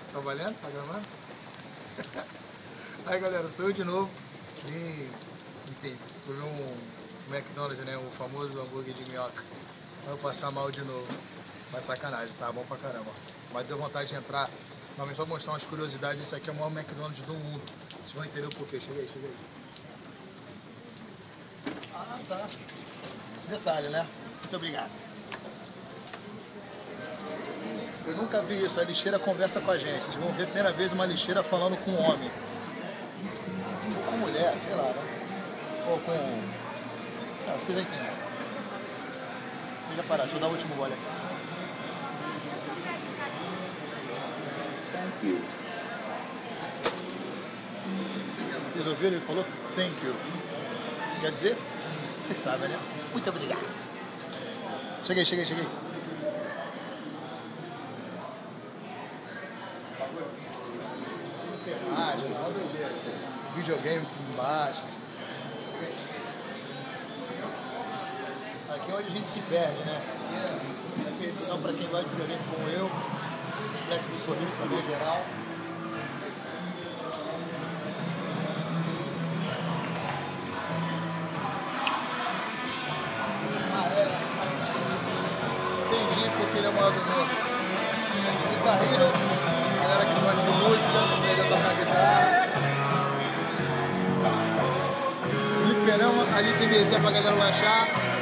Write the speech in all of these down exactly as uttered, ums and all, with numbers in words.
Tá valendo? Tá gravando? Aí galera, sou eu de novo. E, enfim, comi um McDonald's, né? O famoso hambúrguer de minhoca. Vou passar mal de novo. Mas sacanagem, tá bom pra caramba. Mas deu vontade de entrar. Mas só mostrar umas curiosidades. Esse aqui é o maior McDonald's do mundo. Vocês vão entender o porquê. Chega aí, chega aí. Ah, tá. Detalhe, né? Muito obrigado. Eu nunca vi isso. A lixeira conversa com a gente. Vocês vão ver a primeira vez uma lixeira falando com um homem. Ou com mulher, sei lá, né? Ou com... Não, vocês entendem. Vocês já pararam. Deixa eu dar o último gole aqui. Thank you. Vocês ouviram? Ele falou thank you. Isso quer dizer? Vocês sabem, né? Muito obrigado. Cheguei, cheguei, cheguei. Imagem, uma doideira. Videogame embaixo. Aqui é onde a gente se perde, né? É perdição para quem gosta de videogame como eu. Os Black do Sorriso também, geral. Ah, é. Entendi porque ele é o maior do mundo. Guitar Hero, galera que gosta de música, pega tocar guitarra. Fliperama, ali tem mesinha pra galera lanchar.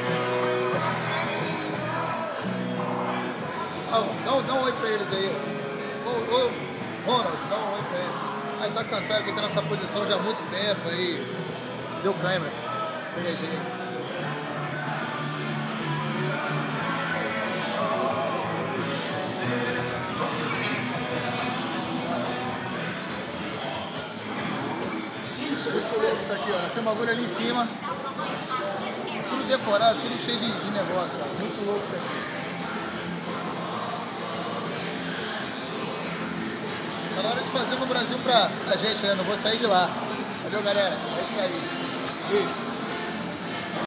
Oh, dá, dá um oi pra eles aí. Ô, ô, Ronald, dá um oi pra eles. Aí tá cansado que tá nessa posição já há muito tempo aí. Deu câimbra. Cheguei, cheguei. Muito louco isso aqui, ó. Tem um bagulho ali em cima. Tudo decorado, tudo cheio de, de negócio, cara. Muito louco isso aqui. Tá na hora de fazer no Brasil pra, pra gente, né? Não vou sair de lá. Valeu, galera. É isso aí. Beijo.